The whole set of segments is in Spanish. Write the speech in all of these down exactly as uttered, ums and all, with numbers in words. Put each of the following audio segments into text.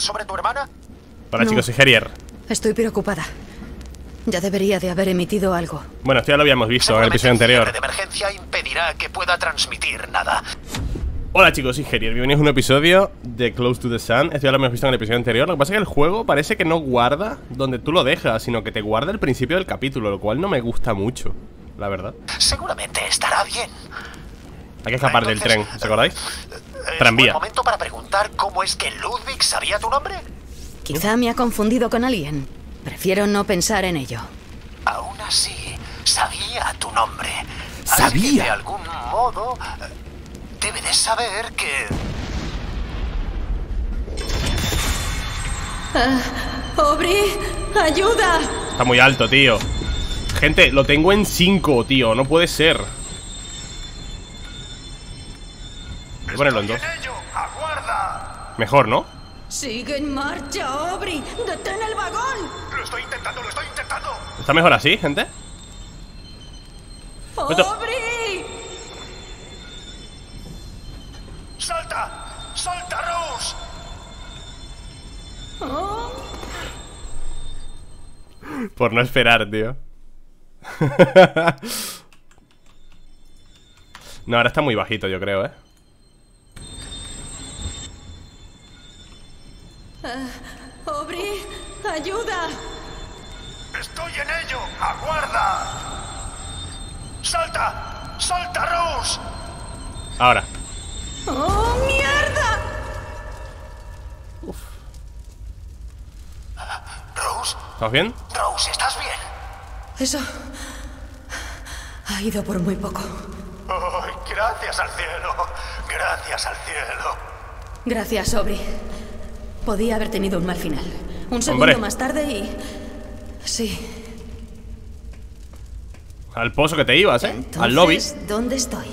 sobre tu hermana? Para No. chicos y Gerier. Estoy preocupada. Ya debería de haber emitido algo. Bueno, esto ya lo habíamos visto en el Seguramente episodio el cierre anterior. de emergencia impedirá que pueda transmitir nada. Hola chicos y Gerier, bienvenidos a un episodio de Close to the Sun. Esto ya lo hemos visto en el episodio anterior. Lo que pasa es que el juego parece que no guarda donde tú lo dejas, sino que te guarda el principio del capítulo, lo cual no me gusta mucho, la verdad. Seguramente estará bien. Hay que escapar del tren, Entonces, ¿os acordáis? ¿Es Tranvía. buen momento para preguntar cómo es que Ludwig sabía tu nombre? Quizá me ha confundido con alguien. Prefiero no pensar en ello. Aún así, sabía tu nombre. Así que ¿Sabía? de algún modo, eh, debe de saber que... ¡Aubrey! ¡Ayuda! Está muy alto, tío. Gente, lo tengo en cinco, tío, no puede ser. Voy a ponerlo en dos. Estoy en ello. Aguarda. Mejor, ¿no? ¡Sigue en marcha, Aubrey! ¡Detén el vagón! Lo estoy intentando, lo estoy intentando. ¿Está mejor así, gente? Esto- ¡Aubrey! ¡Salta! ¡Salta, Rose! Oh. Por no esperar, tío. No, ahora está muy bajito, yo creo, ¿eh? ¡Aubrey! ¡Ayuda! ¡Estoy en ello! ¡Aguarda! ¡Salta! ¡Salta, Rose! Ahora. ¡Oh, mierda! Rose, ¿Estamos bien? Rose, ¿estás bien? Eso ha ido por muy poco. Ay, gracias al cielo. Gracias al cielo. Gracias, Aubrey. Podía haber tenido un mal final. Un segundo Hombre. más tarde y... Sí. Al pozo que te ibas, ¿eh? Entonces, Al lobby. ¿dónde estoy?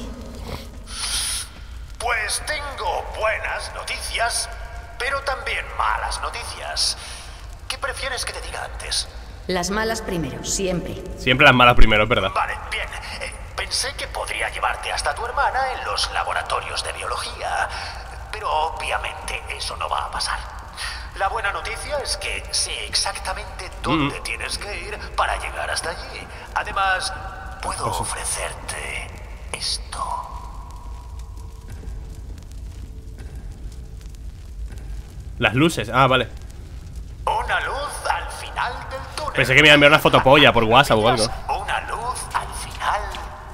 Pues tengo buenas noticias, pero también malas noticias. ¿Qué prefieres que te diga antes? Las malas primero, siempre. Siempre las malas primero, es verdad. Vale, bien. Eh, pensé que podría llevarte hasta tu hermana en los laboratorios de biología, pero obviamente eso no va a pasar. La buena noticia es que sé exactamente dónde Mm. tienes que ir para llegar hasta allí. Además, puedo Pues sí. ofrecerte esto. Las luces, ah, vale. Una luz al final del túnel. Pensé que me iba a enviar una fotopolla por WhatsApp o algo. Una luz al final.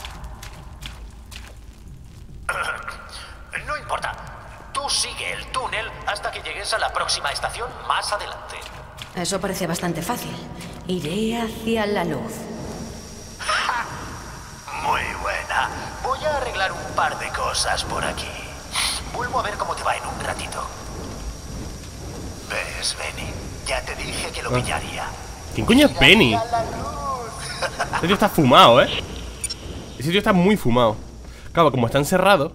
No importa. Tú sigue el túnel hasta que llegues a la próxima estación más adelante. Eso parece bastante fácil. Iré hacia la luz. Muy buena. Voy a arreglar un par de cosas por aquí. Vuelvo a ver cómo te va en un ratito. ¿Ves, Benny? Ya te dije que lo pillaría. ¿Quién coño es Benny? A la luz. Ese tío está fumado, ¿eh? Ese tío está muy fumado. Claro, como está encerrado.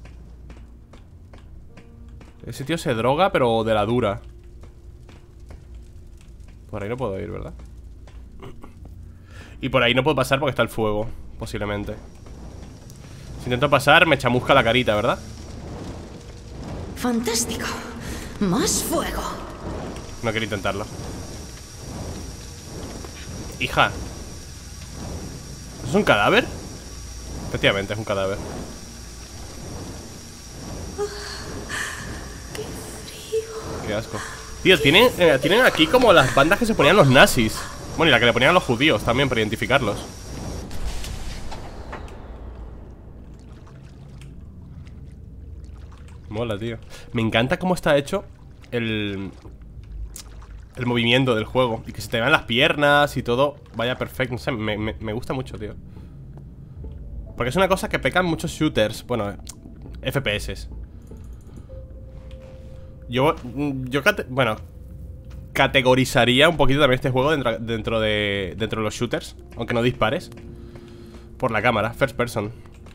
Ese tío se droga, pero de la dura. Por ahí no puedo ir, ¿verdad? Y por ahí no puedo pasar porque está el fuego, posiblemente. Si intento pasar, me chamusca la carita, ¿verdad? ¡Fantástico! ¡Más fuego! No quiero intentarlo. Hija. ¿Eso es un cadáver? Efectivamente, es un cadáver. ¡Qué frío! Qué asco. Tío, tienen, eh, tienen aquí como las bandas que se ponían los nazis. Bueno, y la que le ponían a los judíos también, para identificarlos. Mola, tío. Me encanta cómo está hecho el... El movimiento del juego. Y que se te vean las piernas y todo vaya perfecto. No sé, me, me, me gusta mucho, tío. Porque es una cosa que pecan muchos shooters. Bueno, F P S. Yo, yo cate- bueno, categorizaría un poquito también este juego dentro, dentro, de, dentro de los shooters, aunque no dispares. Por la cámara, first person.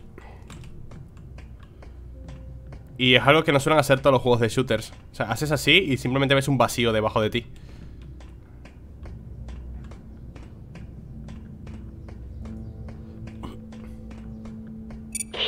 Y es algo que no suelen hacer todos los juegos de shooters. O sea, haces así y simplemente ves un vacío debajo de ti.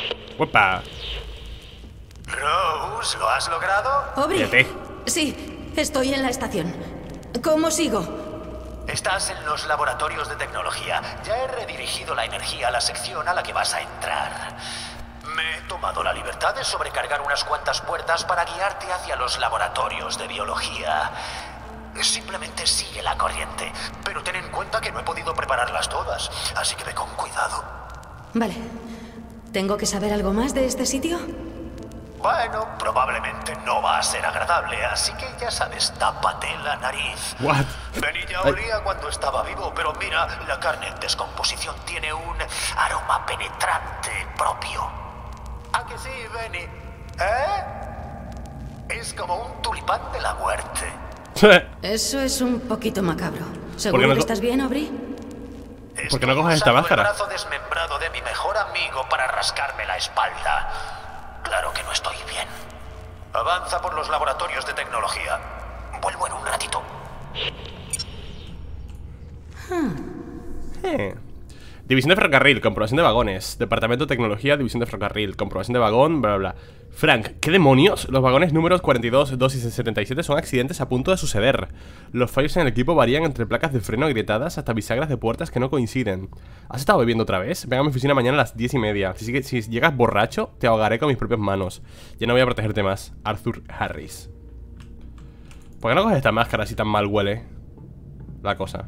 ¡Uepa! Rose, ¿lo has logrado? ¡Aubrey! Fíjate. Sí, Estoy en la estación. ¿Cómo sigo? Estás en los laboratorios de tecnología. Ya he redirigido la energía a la sección a la que vas a entrar. Me he tomado la libertad de sobrecargar unas cuantas puertas para guiarte hacia los laboratorios de biología. Simplemente sigue la corriente, pero ten en cuenta que no he podido prepararlas todas, así que ve con cuidado. Vale. ¿Tengo que saber algo más de este sitio? Bueno, probablemente no va a ser agradable, así que ya sabes, tápate la nariz. What? Benny ya olía cuando estaba vivo, pero mira, la carne en descomposición tiene un aroma penetrante propio. ¿A que sí, Benny? ¿Eh? Es como un tulipán de la muerte. Eso es un poquito macabro. ¿Seguro no que estás bien, Aubrey? ¿Por qué no coges esta máscara? El brazo desmembrado de mi mejor amigo para rascarme la espalda. Claro que no estoy bien. Avanza por los laboratorios de tecnología. Vuelvo en un ratito. Eh. División de ferrocarril, comprobación de vagones. Departamento de tecnología, división de ferrocarril, comprobación de vagón, bla bla bla. Frank, ¿qué demonios? Los vagones números cuarenta y dos, dos y setenta y siete son accidentes a punto de suceder. Los fallos en el equipo varían entre placas de freno agrietadas hasta bisagras de puertas que no coinciden. ¿Has estado bebiendo otra vez? Venga a mi oficina mañana a las diez y media. Si, si llegas borracho, te ahogaré con mis propias manos. Ya no voy a protegerte más. Arthur Harris. ¿Por qué no coges esta máscara si tan mal huele la cosa?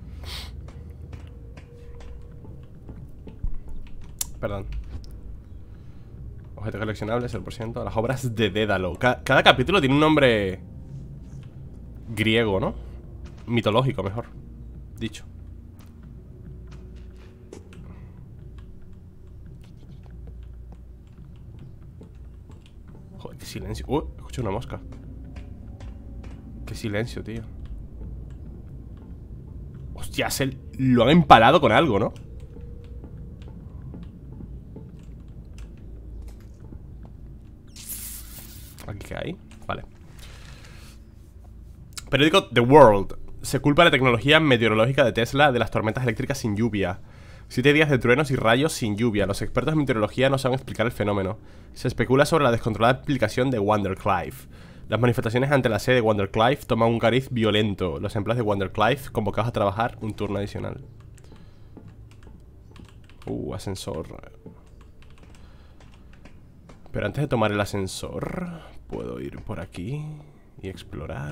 Perdón. Objeto coleccionable, cero por ciento. Las obras de Dédalo. Cada, cada capítulo tiene un nombre griego, ¿no? Mitológico, mejor dicho. Joder, qué silencio. Uh, escucho una mosca. Qué silencio, tío. Hostia, se lo han empalado con algo, ¿no? ¿Aquí qué hay? Vale. Periódico The World. Se culpa la tecnología meteorológica de Tesla de las tormentas eléctricas sin lluvia. Siete días de truenos y rayos sin lluvia. Los expertos en meteorología no saben explicar el fenómeno. Se especula sobre la descontrolada aplicación de Wonderclive. Las manifestaciones ante la sede de Wonderclive toman un cariz violento. Los empleados de Wonderclive convocados a trabajar un turno adicional. Uh, ascensor. Pero antes de tomar el ascensor, puedo ir por aquí y explorar.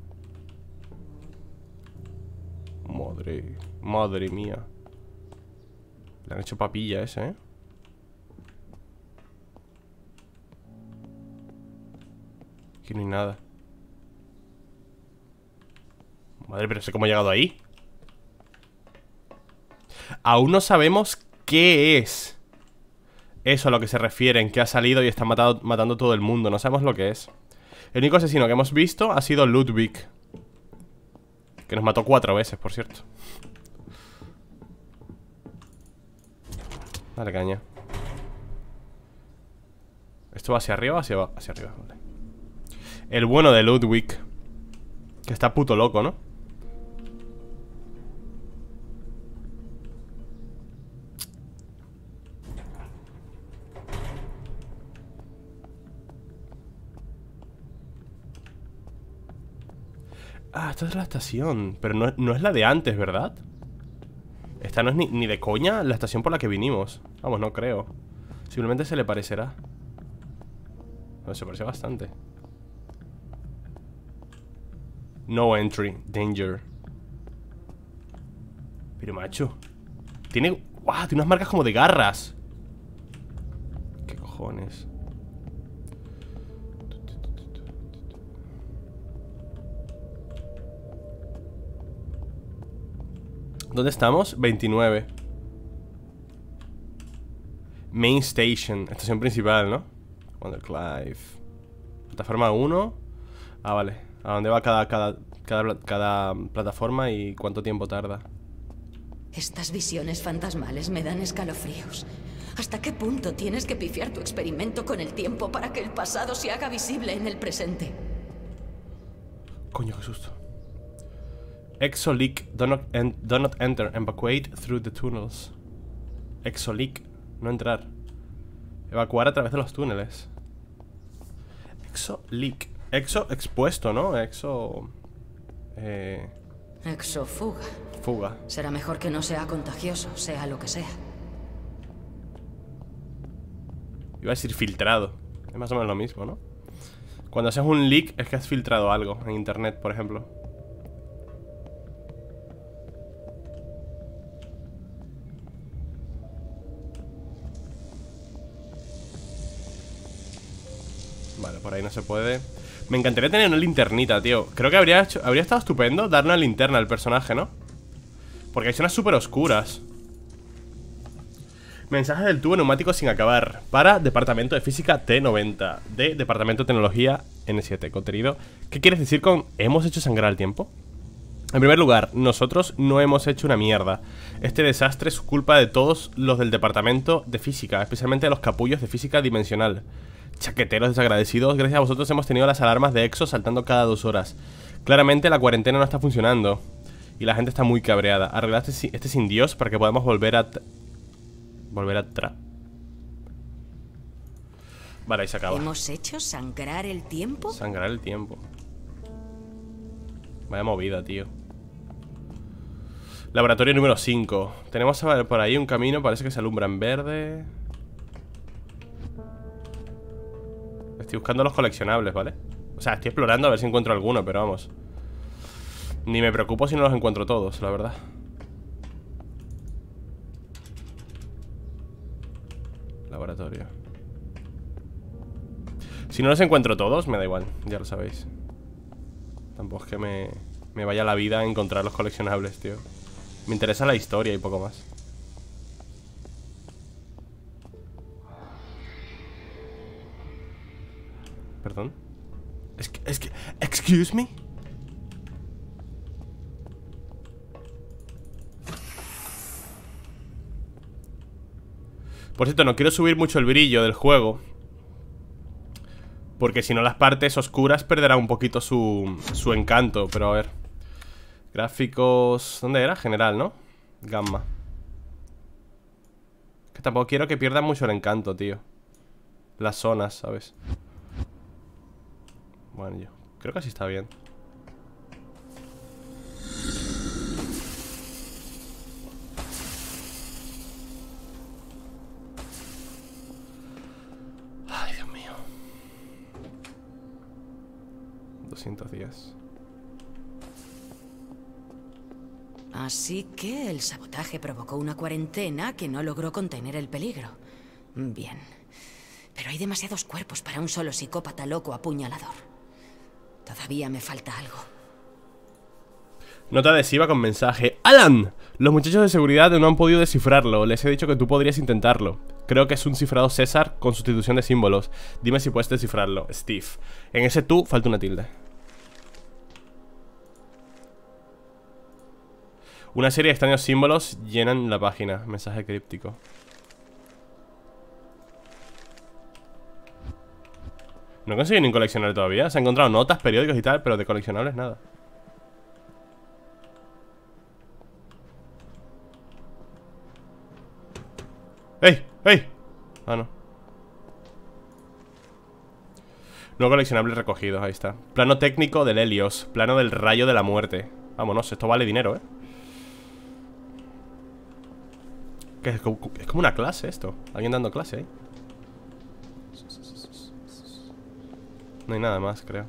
Madre, madre mía. Le han hecho papilla ese, ¿eh? Aquí no hay nada. Madre, pero sé cómo he llegado ahí. Aún no sabemos qué es eso a lo que se refieren, que ha salido y está matado, matando a todo el mundo. No sabemos lo que es. El único asesino que hemos visto ha sido Ludwig, que nos mató cuatro veces, por cierto. Dale caña. ¿Esto va hacia arriba o hacia abajo? Hacia arriba, vale. El bueno de Ludwig, que está puto loco, ¿no? Ah, esta es la estación. Pero no, no es la de antes, ¿verdad? Esta no es ni, ni de coña la estación por la que vinimos. Vamos, no creo. Simplemente se le parecerá. No, se parece bastante. No entry, danger. Pero macho, tiene... ¡Wow! Tiene unas marcas como de garras. ¿Qué cojones? ¿Dónde estamos? veintinueve. Main Station, estación principal, ¿no? Wonderclive. Plataforma uno. Ah, vale. ¿A dónde va cada, cada, cada, cada plataforma y cuánto tiempo tarda? Estas visiones fantasmales me dan escalofríos. ¿Hasta qué punto tienes que pifiar tu experimento con el tiempo para que el pasado se haga visible en el presente? Coño, qué susto. Exo-leak. Do not, en do not enter. Evacuate through the tunnels. Exo-leak. No entrar. Evacuar a través de los túneles. Exo-leak. Exo expuesto, ¿no? Exo... Eh... Exofuga. Fuga. Será mejor que no sea contagioso, sea lo que sea. Iba a decir filtrado. Es más o menos lo mismo, ¿no? Cuando haces un leak es que has filtrado algo en internet, por ejemplo. Vale, por ahí no se puede. Me encantaría tener una linternita, tío. Creo que habría, hecho, habría estado estupendo darle una linterna al personaje, ¿no? Porque hay zonas súper oscuras. Mensaje del tubo neumático sin acabar. Para Departamento de Física T noventa de Departamento de Tecnología N siete. Contenido. ¿Qué quieres decir con hemos hecho sangrar el tiempo? En primer lugar, nosotros no hemos hecho una mierda. Este desastre es culpa de todos los del Departamento de Física, especialmente de los capullos de Física Dimensional. Chaqueteros desagradecidos, gracias a vosotros hemos tenido las alarmas de Exo saltando cada dos horas. Claramente la cuarentena no está funcionando y la gente está muy cabreada. Arreglaste este sin Dios para que podamos volver a... Volver atrás. Vale, ahí se acaba. ¿Hemos hecho sangrar el tiempo? Sangrar el tiempo. Vaya movida, tío. Laboratorio número cinco. Tenemos por ahí un camino, parece que se alumbra en verde. Estoy buscando los coleccionables, ¿vale? O sea, estoy explorando a ver si encuentro alguno, pero vamos. Ni me preocupo si no los encuentro todos, la verdad. Laboratorio. Si no los encuentro todos, me da igual, ya lo sabéis. Tampoco es que me, me vaya la vida a encontrar los coleccionables, tío. Me interesa la historia y poco más. Perdón. Es que, es que... Excuse me. Por cierto, no quiero subir mucho el brillo del juego, porque si no las partes oscuras perderá un poquito su, su encanto. Pero a ver. Gráficos... ¿Dónde era? General, ¿no? Gamma. Que tampoco quiero que pierda mucho el encanto, tío. Las zonas, ¿sabes? Bueno, yo creo que así está bien. Ay, Dios mío. doscientos días. Así que el sabotaje provocó una cuarentena que no logró contener el peligro. Bien. Pero hay demasiados cuerpos para un solo psicópata loco apuñalador. Todavía me falta algo. Nota adhesiva con mensaje. ¡Alan! Los muchachos de seguridad no han podido descifrarlo. Les he dicho que tú podrías intentarlo. Creo que es un cifrado César con sustitución de símbolos. Dime si puedes descifrarlo, Steve. En ese tú falta una tilde. Una serie de extraños símbolos llenan la página. Mensaje críptico. No he conseguido ni un coleccionable todavía. Se han encontrado notas, periódicos y tal, pero de coleccionables nada. ¡Ey! ¡Ey! Ah, no. No coleccionables recogidos, ahí está. Plano técnico del Helios. Plano del rayo de la muerte. Vámonos, esto vale dinero, ¿eh? ¿Qué es? Es como una clase esto. Alguien dando clase ahí. No hay nada más, creo.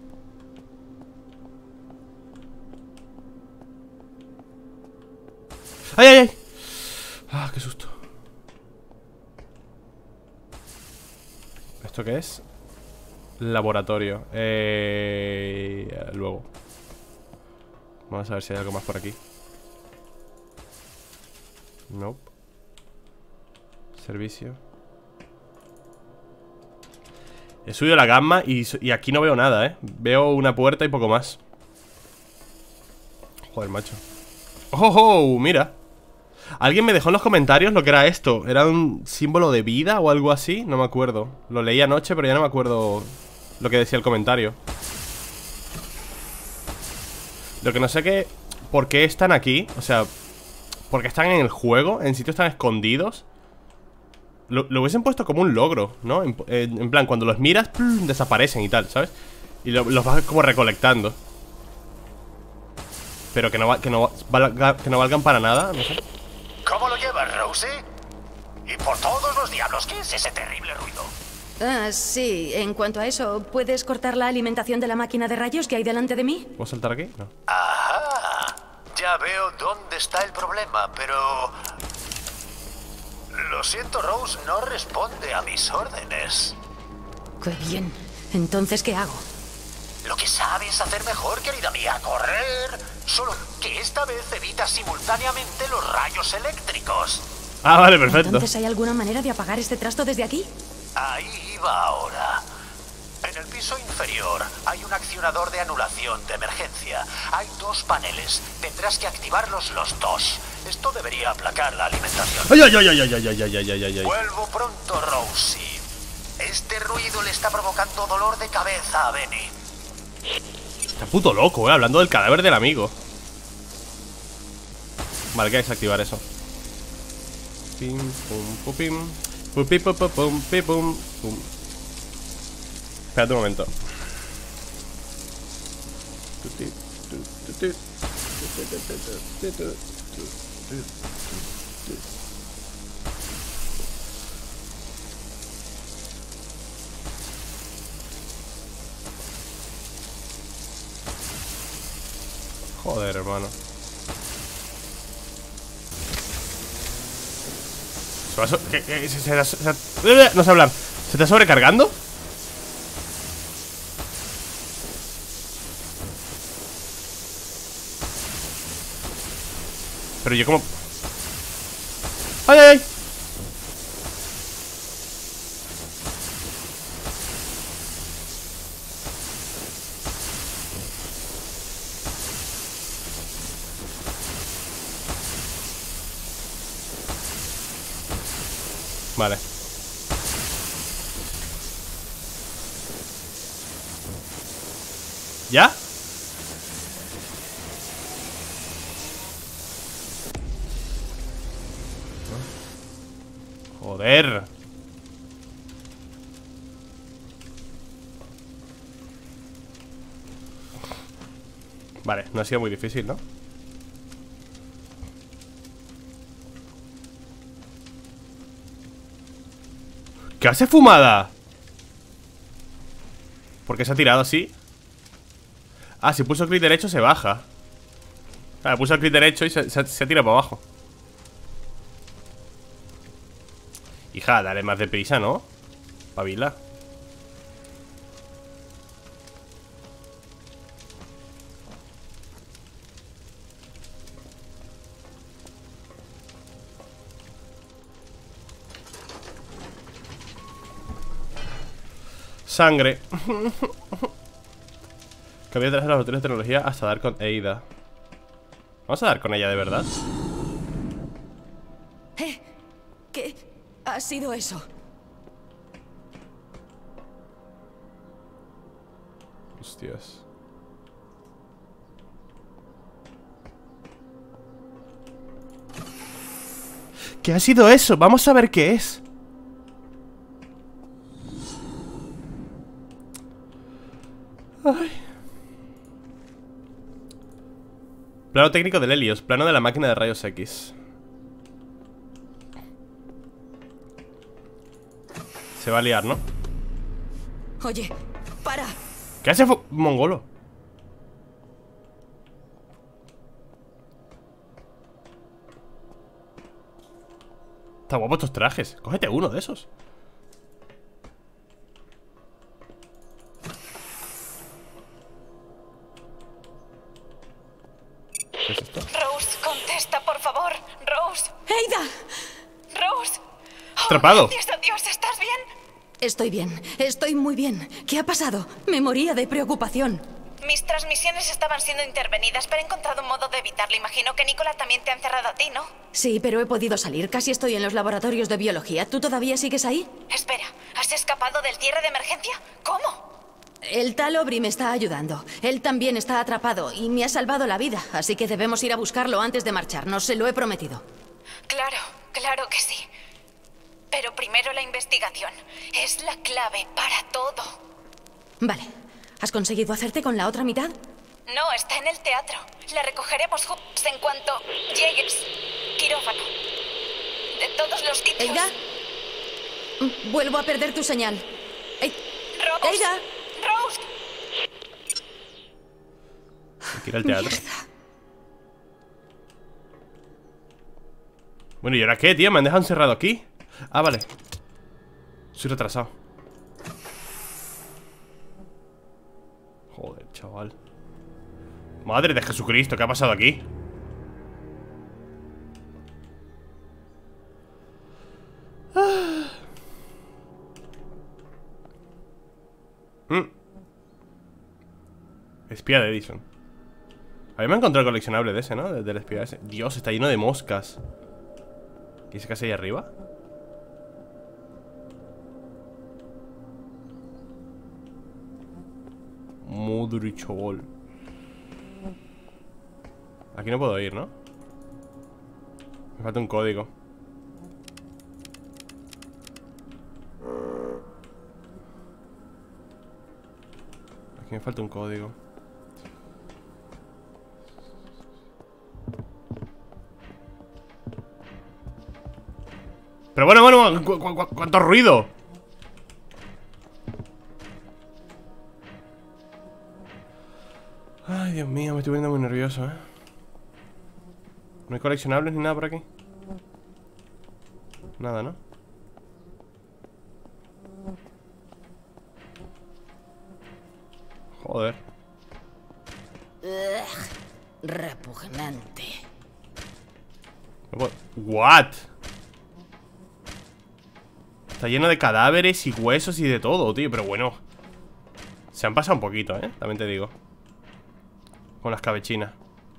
¡Ay, ay, ay! ¡Ah, qué susto! ¿Esto qué es? Laboratorio. Eh... Luego. Vamos a ver si hay algo más por aquí. Nope. Servicio. He subido la gamma y, y aquí no veo nada, ¿eh? Veo una puerta y poco más. Joder, macho. ¡Oh, oh! Mira. Alguien me dejó en los comentarios lo que era esto. ¿Era un símbolo de vida o algo así? No me acuerdo. Lo leí anoche, pero ya no me acuerdo lo que decía el comentario. Lo que no sé que... ¿Por qué están aquí? O sea... ¿por qué están en el juego? ¿En sitios tan escondidos? Lo, lo hubiesen puesto como un logro, ¿no? En, en, en plan, cuando los miras, plum, desaparecen y tal, ¿sabes? Y lo, los vas como recolectando. Pero que no, va, que, no valga, que no valgan para nada, no sé. ¿Cómo lo llevas, Rosie? Y por todos los diablos, ¿qué es ese terrible ruido? Ah, sí. En cuanto a eso, ¿puedes cortar la alimentación de la máquina de rayos que hay delante de mí? ¿Puedo saltar aquí? No. Ajá. Ya veo dónde está el problema, pero... Lo siento, Rose, no responde a mis órdenes. ¡Qué bien! Entonces, ¿qué hago? Lo que sabes hacer mejor, querida mía, correr. Solo que esta vez evita simultáneamente los rayos eléctricos. Ah, vale, perfecto. ¿Entonces hay alguna manera de apagar este trasto desde aquí? Ahí iba ahora. En el piso inferior hay un accionador de anulación de emergencia. Hay dos paneles. Tendrás que activarlos los dos. Esto debería aplacar la alimentación. ¡Ay, ay, ay, ay, ay, ay, ay, ay, ay, ay, ay! Vuelvo pronto, Rosie. Este ruido le está provocando dolor de cabeza a Benny. Está puto loco, eh, hablando del cadáver del amigo. Vale, hay que desactivar eso. Pim, pum, pum, pim. Pum, pim, pum, pum, pum, pim, pum, pum. Espérate un momento. Joder, hermano. ¿Se va so ¿Qué, qué, se, se, se, se, no sé hablar. ¿Se está sobrecargando? Pero yo como... ¡Ay, ay, ay! Vale. ¿Ya? Joder. Vale, no ha sido muy difícil, ¿no? ¿Qué hace fumada? ¿Por qué se ha tirado así? Ah, si pulso clic derecho se baja. Ah, pulso el clic derecho y se, se, se ha tirado para abajo. Hija, dale más deprisa, ¿no? Pavila. Sangre. Cambié de las de tecnología hasta dar con Eida. ¿Vamos a dar con ella de verdad? ¿Eh? ¿Qué ha sido eso? Hostias. ¿Qué ha sido eso? Vamos a ver qué es. Ay. Plano técnico del Helios. Plano de la máquina de rayos X. Se va a liar, ¿no? Oye, para. ¿Qué hace mongolo? Está guapo estos trajes. Cógete uno de esos. ¿Qué es esto? Rose, contesta, por favor. Rose. ¡Eida! Rose. Oh, Atrapado. Gracias a Dios, ¿estás bien? Estoy bien, estoy muy bien. ¿Qué ha pasado? Me moría de preocupación. Mis transmisiones estaban siendo intervenidas, pero he encontrado un modo de evitarlo. Imagino que Nicola también te ha encerrado a ti, ¿no? Sí, pero he podido salir. Casi estoy en los laboratorios de biología. ¿Tú todavía sigues ahí? Espera, ¿has escapado del cierre de emergencia? ¿Cómo? El tal Aubrey me está ayudando. Él también está atrapado y me ha salvado la vida. Así que debemos ir a buscarlo antes de marcharnos. Se lo he prometido. Claro, claro que sí. Pero primero la investigación. Es la clave para todo. Vale. ¿Has conseguido hacerte con la otra mitad? No, está en el teatro. La recogeremos juntos en cuanto llegues. Quirófano. De todos los sitios. ¿Eida? Mm, Vuelvo a perder tu señal. Ey- Rose. ¡Eida! Rose. Hay que ir al teatro. Mierda. Bueno, ¿y ahora qué, tío? ¿Me han dejado encerrado aquí? Ah, vale. Soy retrasado. Joder, chaval. Madre de Jesucristo, ¿qué ha pasado aquí? Ah. Mm. Espía de Edison. A mí me ha encontrado el coleccionable de ese, ¿no? Del espía ese. Dios, está lleno de moscas. ¿Y ese que hace ahí arriba? Mudri Chobol. Aquí no puedo ir, ¿no? Me falta un código. Aquí me falta un código. Pero bueno, bueno, ¿cu cu cu ¿cuánto ruido? Ay, Dios mío, me estoy poniendo muy nervioso, ¿eh? ¿No hay coleccionables ni nada por aquí? Nada, ¿no? Joder. Ugh, repugnante. No puedo- ¿What? Está lleno de cadáveres y huesos y de todo, tío. Pero bueno, se han pasado un poquito, ¿eh? También te digo. Con las cabechinas.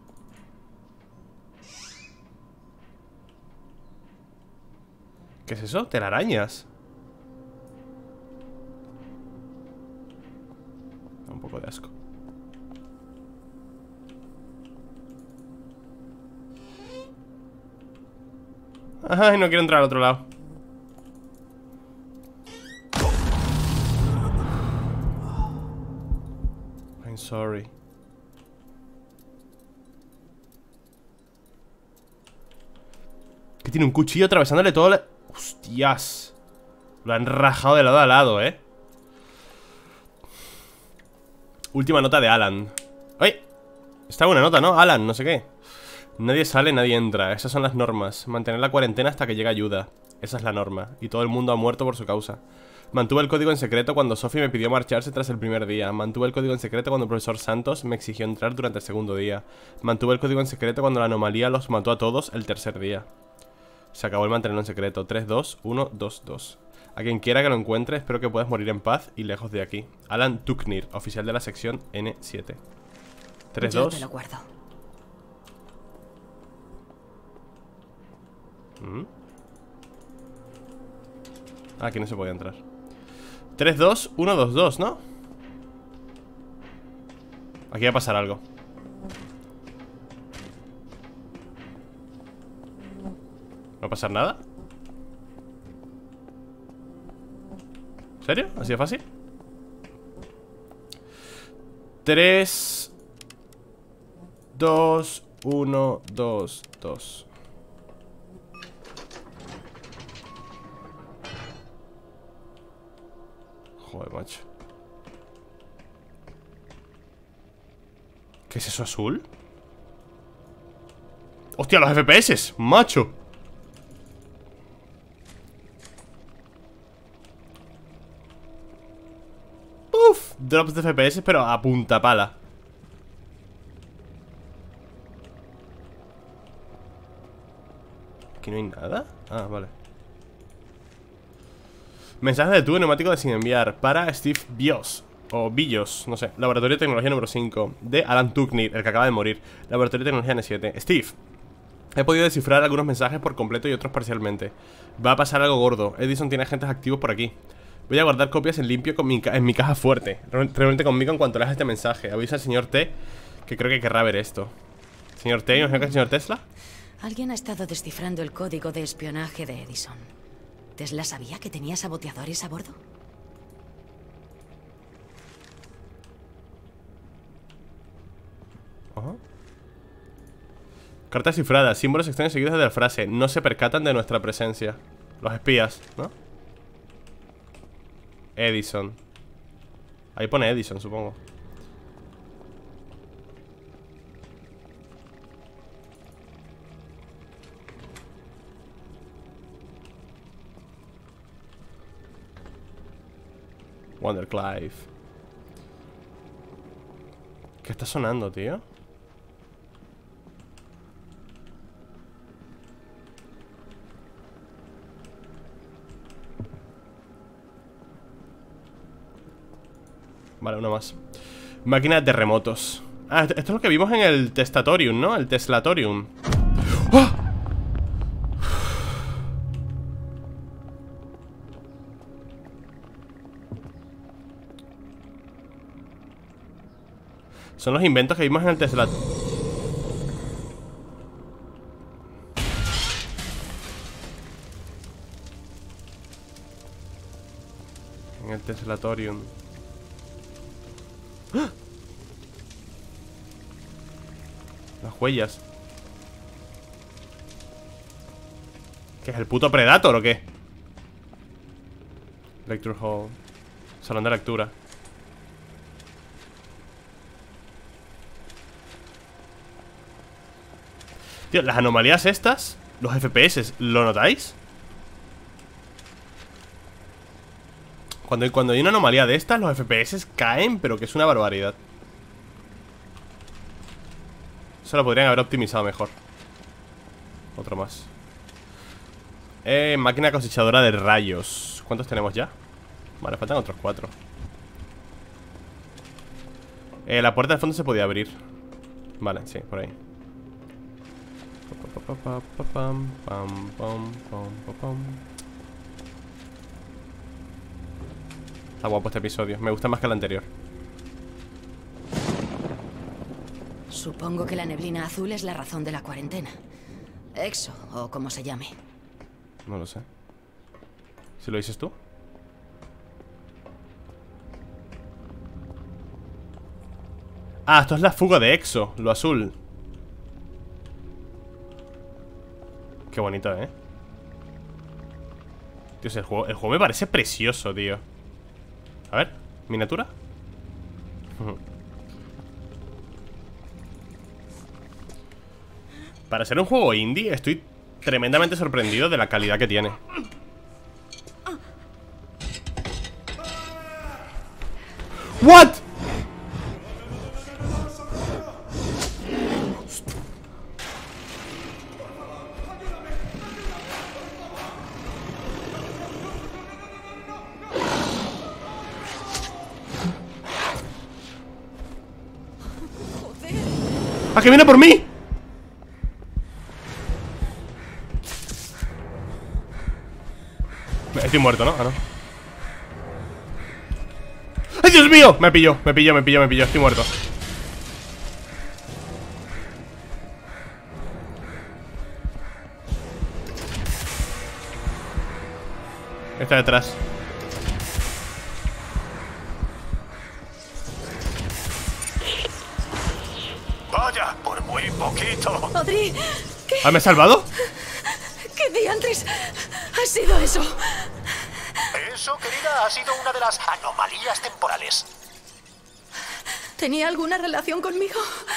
¿Qué es eso? Telarañas. Da un poco de asco. Ay, no quiero entrar al otro lado. I'm sorry. Que tiene un cuchillo atravesándole todo la... Hostias. Lo han rajado de lado a lado, eh. Última nota de Alan. ¡Ay! Está buena nota, ¿no? Alan, no sé qué. Nadie sale, nadie entra. Esas son las normas. Mantener la cuarentena hasta que llegue ayuda. Esa es la norma. Y todo el mundo ha muerto por su causa. Mantuve el código en secreto cuando Sophie me pidió marcharse tras el primer día. Mantuve el código en secreto cuando el profesor Santos me exigió entrar durante el segundo día. Mantuve el código en secreto cuando la anomalía los mató a todos el tercer día. Se acabó el mantenerlo en secreto. tres, dos, uno, dos, dos. A quien quiera que lo encuentre, espero que puedas morir en paz y lejos de aquí. Alan Tucknir, oficial de la sección N siete. tres, Yo dos. te lo guardo. ¿Mm? Ah, aquí no se podía entrar. tres, dos, uno, dos, dos, ¿no? Aquí va a pasar algo. ¿No va a pasar nada? ¿En serio? ¿Así de fácil? tres, dos, uno, dos, dos. Joder, macho. ¿Qué es eso azul? ¡Hostia, los F P S! ¡Macho! Uf, drops de F P S, pero a punta pala. ¿Aquí no hay nada? Ah, vale. Mensaje de tubo neumático de sin enviar para Steve Bios. O Billos, no sé. Laboratorio de tecnología número cinco. De Alan Tucknir, el que acaba de morir. Laboratorio de tecnología N siete. Steve, he podido descifrar algunos mensajes por completo y otros parcialmente. Va a pasar algo gordo. Edison tiene agentes activos por aquí. Voy a guardar copias en limpio con mi en mi caja fuerte. Reúnete conmigo en cuanto leas este mensaje. Avisa al señor T, que creo que querrá ver esto. Señor T, ¿no es el señor Tesla? Alguien ha estado descifrando el código de espionaje de Edison. ¿Tesla sabía que tenía saboteadores a bordo? Ajá. Cartas cifradas, símbolos extraños seguidos de la frase. No se percatan de nuestra presencia. Los espías, ¿no? Edison. Ahí pone Edison, supongo. Wonderclive. ¿Qué está sonando, tío? Vale, uno más. Máquina de terremotos. Ah, esto es lo que vimos en el Testatorium, ¿no? El Teslatorium. ¡Oh! Son los inventos que vimos en el Tesla. En el Teslatorium. ¡Ah! Las huellas. ¿Qué es el puto Predator o qué? Lecture Hall. Salón de lectura. Tío, las anomalías estas, los F P S, ¿lo notáis? Cuando hay, cuando hay una anomalía de estas, los F P S caen, pero que es una barbaridad. Eso lo podrían haber optimizado mejor. Otro más. Eh, máquina cosechadora de rayos. ¿Cuántos tenemos ya? Vale, faltan otros cuatro. eh, La puerta del fondo se podía abrir. Vale, sí, por ahí. Está guapo este episodio. Me gusta más que el anterior. Supongo que la neblina azul es la razón de la cuarentena. Exo, o como se llame. No lo sé. ¿Si lo dices tú? Ah, esto es la fuga de Exo, lo azul. Qué bonito, ¿eh? Dios, el juego, el juego me parece precioso, tío. A ver, ¿miniatura? Para ser un juego indie, estoy tremendamente sorprendido de la calidad que tiene. ¿What? ¡Ah, que viene por mí! Estoy muerto, ¿no? Ah, no. ¡Ay, Dios mío! Me pilló, me pilló, me pilló, me pilló. Estoy muerto. Está detrás. Vaya, por muy poquito. Audrey, ¿qué? ¿Ah, me he salvado? ¿Qué diantres ha sido eso? Eso, querida, ha sido una de las anomalías temporales. ¿Tenía alguna relación conmigo?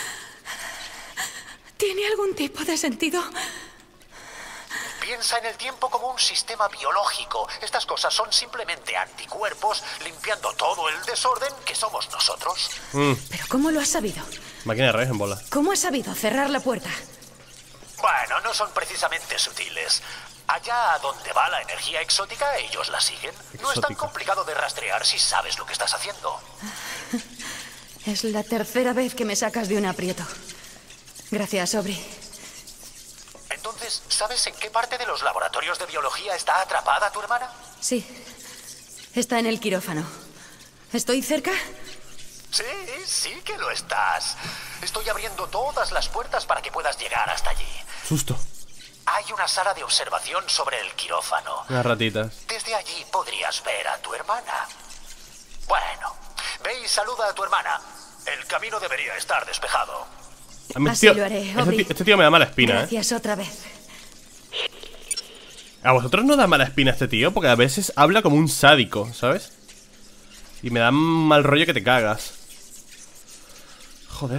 ¿Tiene algún tipo de sentido? Piensa en el tiempo como un sistema biológico. Estas cosas son simplemente anticuerpos limpiando todo el desorden que somos nosotros. Mm. ¿Pero cómo lo has sabido? Máquina de rayos en bola. ¿Cómo has sabido cerrar la puerta? Bueno, no son precisamente sutiles. Allá donde va la energía exótica, ellos la siguen. No es tan Exótica. complicado de rastrear si sabes lo que estás haciendo. Es la tercera vez que me sacas de un aprieto. Gracias, Aubrey. Entonces, ¿sabes en qué parte de los laboratorios de biología está atrapada tu hermana? Sí, está en el quirófano. ¿Estoy cerca? Sí, sí que lo estás. Estoy abriendo todas las puertas para que puedas llegar hasta allí. Susto. Hay una sala de observación sobre el quirófano. Unas ratitas. Desde allí podrías ver a tu hermana. Bueno, ve y saluda a tu hermana. El camino debería estar despejado. A mí, Así tío, lo haré, este, Aubrey. tío, este tío me da mala espina, Gracias otra vez. ¿eh? ¿A vosotros no da mala espina este tío? Porque a veces habla como un sádico, ¿sabes? Y me da mal rollo que te cagas. Joder.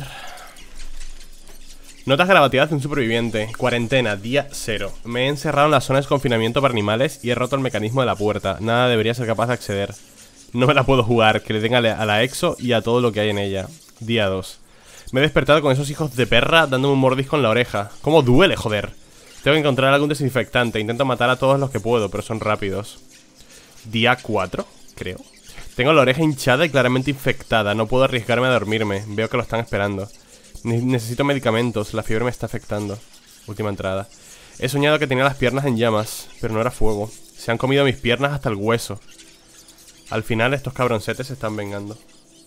Notas grabativas de un superviviente. Cuarentena, día cero. Me he encerrado en las zonas de confinamiento para animales y he roto el mecanismo de la puerta. Nada debería ser capaz de acceder. No me la puedo jugar, que le den a la, a la exo y a todo lo que hay en ella. Día dos. Me he despertado con esos hijos de perra dándome un mordisco en la oreja. ¿Cómo duele, joder? Tengo que encontrar algún desinfectante. Intento matar a todos los que puedo, pero son rápidos. Día cuatro, creo. Tengo la oreja hinchada y claramente infectada. No puedo arriesgarme a dormirme. Veo que lo están esperando. Necesito medicamentos, la fiebre me está afectando. Última entrada. He soñado que tenía las piernas en llamas, pero no era fuego. Se han comido mis piernas hasta el hueso. Al final estos cabroncetes se están vengando.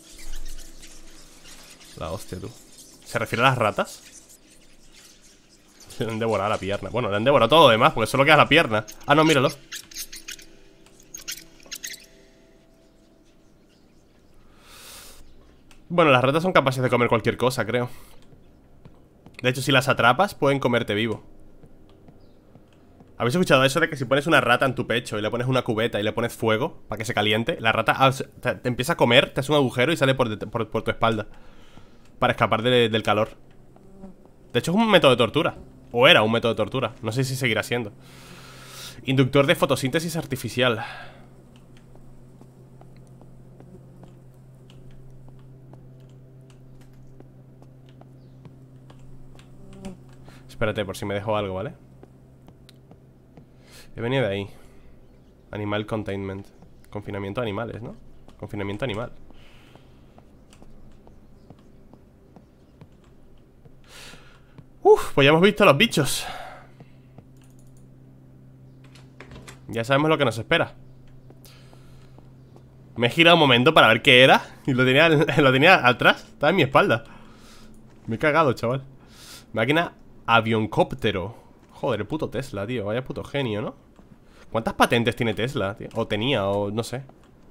La hostia, tú. ¿Se refiere a las ratas? Le han devorado la pierna. Bueno, le han devorado todo lo demás, porque solo queda la pierna. Ah, no, míralo. Bueno, las ratas son capaces de comer cualquier cosa, creo. De hecho, si las atrapas, pueden comerte vivo. ¿Habéis escuchado eso de que si pones una rata en tu pecho y le pones una cubeta y le pones fuego para que se caliente, la rata te, te empieza a comer, te hace un agujero y sale por, por, por tu espalda para escapar de, del calor? De hecho, es un método de tortura. O era un método de tortura. No sé si seguirá siendo. Inductor de fotosíntesis artificial. Espérate, por si me dejo algo, ¿vale? He venido de ahí. Animal containment. Confinamiento de animales, ¿no? Confinamiento animal. Uf, pues ya hemos visto los bichos. Ya sabemos lo que nos espera. Me he girado un momento para ver qué era y lo tenía, lo tenía atrás. Estaba en mi espalda. Me he cagado, chaval. Máquina avioncóptero. Joder, el puto Tesla, tío. Vaya puto genio, ¿no? ¿Cuántas patentes tiene Tesla, tío? O tenía, o no sé.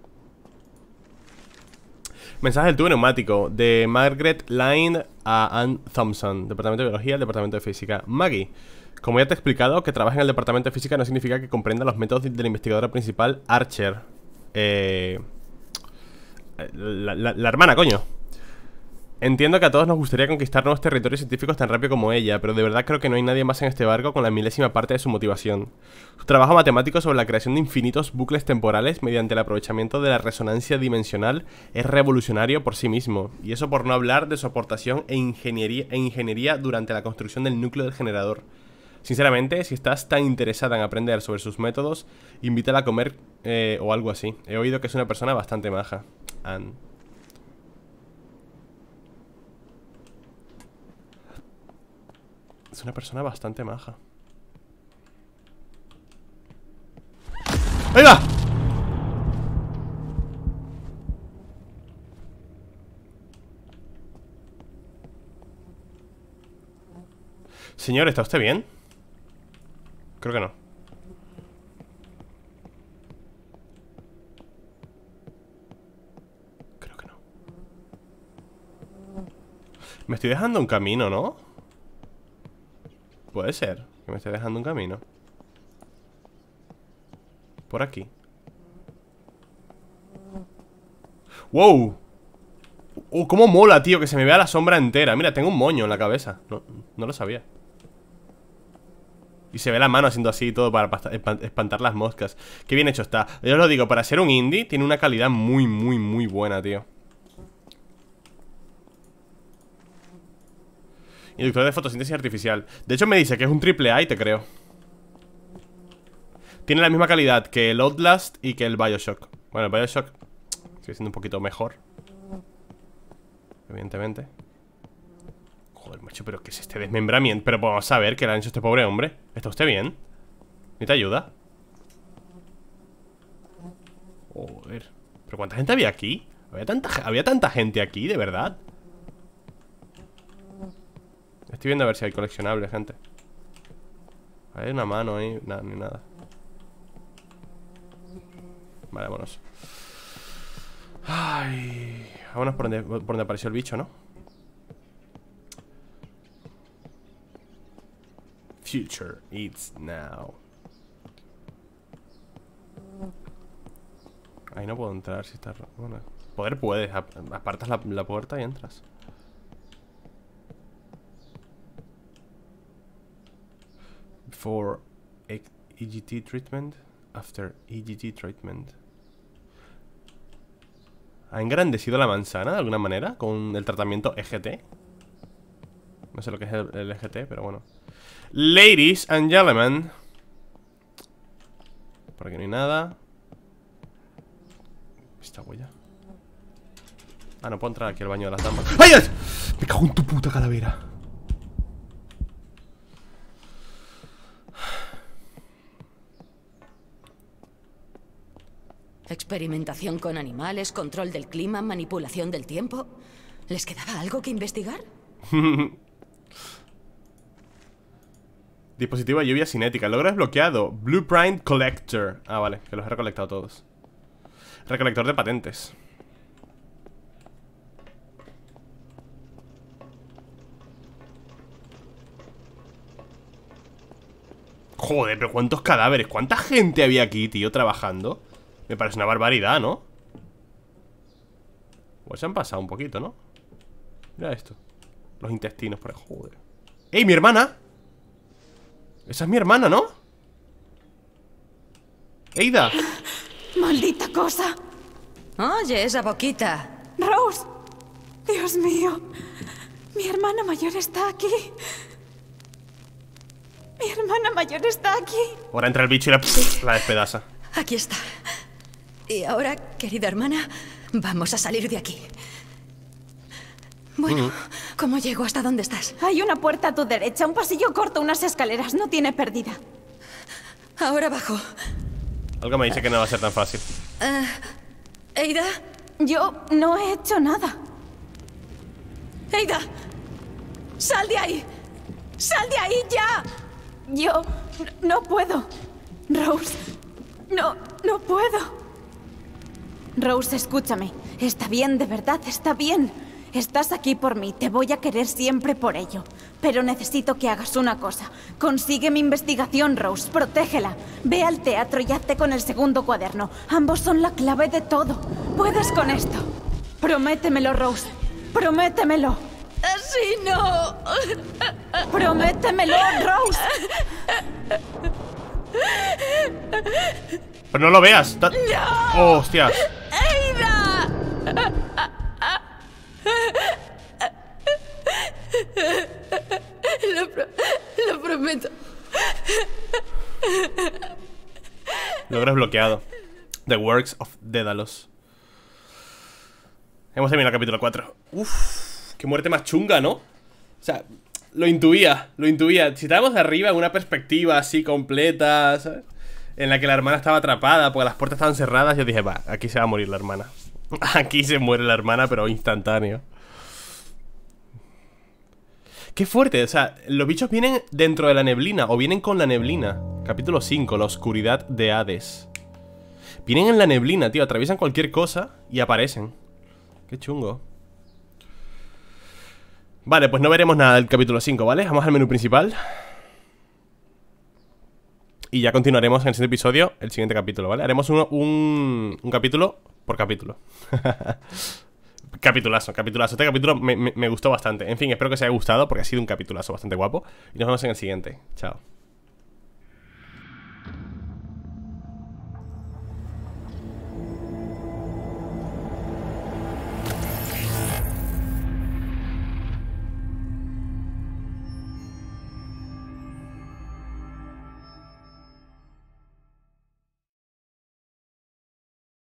Mensaje del tubo neumático de Margaret Line a Ann Thompson, Departamento de Biología, Departamento de Física. Maggie, como ya te he explicado, que trabaje en el Departamento de Física no significa que comprenda los métodos de la investigadora principal, Archer. Eh... La, la, la hermana, coño. Entiendo que a todos nos gustaría conquistar nuevos territorios científicos tan rápido como ella, pero de verdad creo que no hay nadie más en este barco con la milésima parte de su motivación. Su trabajo matemático sobre la creación de infinitos bucles temporales mediante el aprovechamiento de la resonancia dimensional es revolucionario por sí mismo, y eso por no hablar de su aportación e ingeniería, e ingeniería durante la construcción del núcleo del generador. Sinceramente, si estás tan interesada en aprender sobre sus métodos, invítala a comer eh, o algo así. He oído que es una persona bastante maja. Anne. Es una persona bastante maja. ¡Ahí va! Señor, ¿está usted bien? Creo que no. Creo que no. Me estoy dejando un camino, ¿no? Puede ser que me esté dejando un camino. Por aquí. ¡Wow! ¡Uh, cómo mola, tío! Que se me vea la sombra entera. Mira, tengo un moño en la cabeza. No, no lo sabía. Y se ve la mano haciendo así y todo para espantar las moscas. Qué bien hecho está. Yo os lo digo, para ser un indie tiene una calidad muy, muy, muy buena, tío. Inductor de fotosíntesis artificial. De hecho me dice que es un triple A y te creo. Tiene la misma calidad que el Outlast y que el Bioshock. Bueno, el Bioshock sigue siendo un poquito mejor, evidentemente. Joder, macho, pero ¿qué es este desmembramiento? Pero vamos a ver qué le han hecho a este pobre hombre. ¿Está usted bien? ¿Necesita ayuda? Joder. ¿Pero cuánta gente había aquí? ¿Había tanta, había tanta gente aquí, de verdad? Estoy viendo a ver si hay coleccionables, gente. Hay una mano ahí, nada, ni nada. Vale, vámonos. Ay, vámonos por donde, por donde apareció el bicho, ¿no? future, it's now. Ahí no puedo entrar si está... Bueno, poder puedes, apartas la, la puerta y entras. Before E G T treatment, after E G T treatment. ¿Ha engrandecido la manzana de alguna manera con el tratamiento E G T? No sé lo que es el, el E G T, pero bueno. Ladies and gentlemen. Por aquí no hay nada. Esta huella. Ah, no puedo entrar aquí al baño de las damas. ¡Ay! Me cago en tu puta calavera. Experimentación con animales, control del clima, manipulación del tiempo. ¿Les quedaba algo que investigar? Dispositivo de lluvia cinética. Logro desbloqueado. Blueprint Collector. Ah, vale, que los he recolectado todos. Recolector de patentes. Joder, pero ¿cuántos cadáveres? ¿Cuánta gente había aquí, tío, trabajando? Me parece una barbaridad, ¿no? Pues se han pasado un poquito, ¿no? Mira esto. Los intestinos, por ahí, joder. ¡Ey, mi hermana! Esa es mi hermana, ¿no? ¡Eida! ¡Maldita cosa! Oye, esa boquita. ¡Rose! ¡Dios mío! Mi hermana mayor está aquí. Mi hermana mayor está aquí. Ahora entra el bicho y la, la despedaza. Aquí está. Y ahora, querida hermana, vamos a salir de aquí. Bueno, mm. ¿Cómo llego hasta dónde estás? Hay una puerta a tu derecha, un pasillo corto, unas escaleras. No tiene pérdida. Ahora bajo. Algo me dice que no va a ser tan fácil. Uh, ¿Eida? Yo no he hecho nada. ¡Eida! ¡Sal de ahí! ¡Sal de ahí ya! Yo no puedo. Rose, no, no puedo. Rose, escúchame. Está bien, de verdad, está bien. Estás aquí por mí, te voy a querer siempre por ello. Pero necesito que hagas una cosa. Consigue mi investigación, Rose, protégela. Ve al teatro y hazte con el segundo cuaderno. Ambos son la clave de todo. Puedes con esto. Prométemelo, Rose. Prométemelo. ¡Así no! Prométemelo, Rose. Pero no lo veas. Ta ¡No! Oh, hostias. ¡Eida! Lo, pro lo prometo. Logro desbloqueado. The Works of Daedalus. Hemos terminado el capítulo cuatro. Uff, qué muerte más chunga, ¿no? O sea, lo intuía, lo intuía. Si estábamos de arriba en una perspectiva así completa, ¿sabes? En la que la hermana estaba atrapada porque las puertas estaban cerradas, yo dije, va, aquí se va a morir la hermana. Aquí se muere la hermana, pero instantáneo. Qué fuerte, o sea, los bichos vienen dentro de la neblina o vienen con la neblina. Capítulo cinco, la oscuridad de Hades. Vienen en la neblina, tío, atraviesan cualquier cosa y aparecen. Qué chungo. Vale, pues no veremos nada del capítulo cinco, ¿vale? Vamos al menú principal. Y ya continuaremos en el siguiente episodio, el siguiente capítulo, ¿vale? Haremos uno, un, un capítulo por capítulo. Capitulazo, capitulazo. Este capítulo me, me, me gustó bastante. En fin, espero que os haya gustado porque ha sido un capitulazo bastante guapo. Y nos vemos en el siguiente. Chao.